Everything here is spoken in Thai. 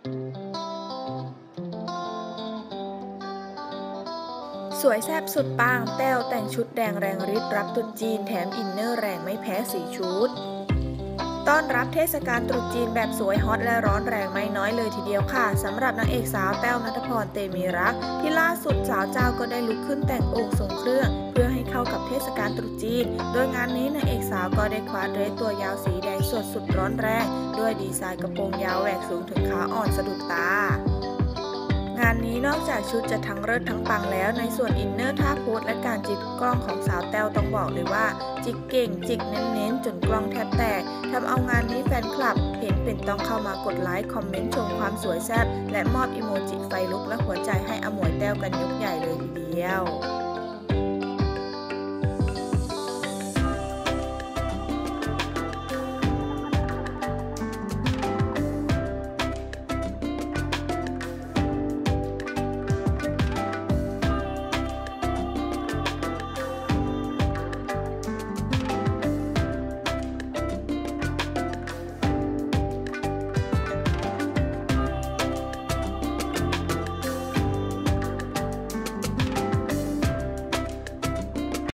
สวยแซ่บสุดปังแต้วแต่งชุดแดงแรงฤทธิ์รับตรุษจีนแถมอินเนอร์แรงไม่แพ้สีชุดต้อนรับเทศกาลตรุษจีนแบบสวยฮอตและร้อนแรงไม่น้อยเลยทีเดียวค่ะสำหรับนางเอกสาวแต้วณัฐพรเตมีรักที่ล่าสุดสาวเจ้าก็ได้ลุกขึ้นแต่งองค์ทรงเครื่องเพื่อให้เข้ากับเทศกาลตรุษจีนโดยงานนี้นางเอกสาวก็ได้คว้าเดรสตัวยาวสีแดงสดสุดร้อนแรงด้วยดีไซน์กระโปรงยาวแหวกสูงถึงขาอ่อนสะดุดตางานนี้นอกจากชุดจะทั้งเลิศทั้งปังแล้วในส่วนอินเนอร์ท่าโพสและการจิกกล้องของสาวแต้วต้องบอกเลยว่าจิกเก่งจิกเน้นๆจนกล้องแทบแตกทำเอางานนี้แฟนคลับเห็นเป็นต้องเข้ามากดไลค์คอมเมนต์ชมความสวยแซ่บและมอบอีโมจิไฟลุกและหัวใจให้อมวยแต้วกันยกใหญ่เลยทีเดียว